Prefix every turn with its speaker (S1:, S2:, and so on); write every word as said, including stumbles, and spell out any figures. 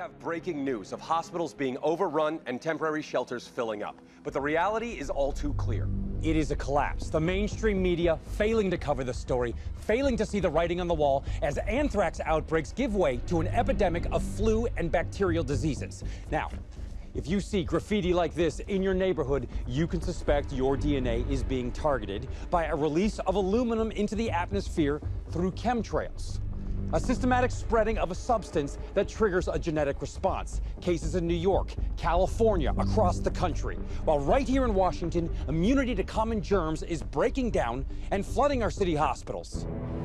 S1: have breaking news of hospitals being overrun and temporary shelters filling up. But the reality is all too clear.
S2: It is a collapse. The mainstream media failing to cover the story, failing to see the writing on the wall as anthrax outbreaks give way to an epidemic of flu and bacterial diseases. Now, if you see graffiti like this in your neighborhood, you can suspect your D N A is being targeted by a release of aluminum into the atmosphere through chemtrails. A systematic spreading of a substance that triggers a genetic response. Cases in New York, California, across the country. While right here in Washington, immunity to common germs is breaking down and flooding our city hospitals.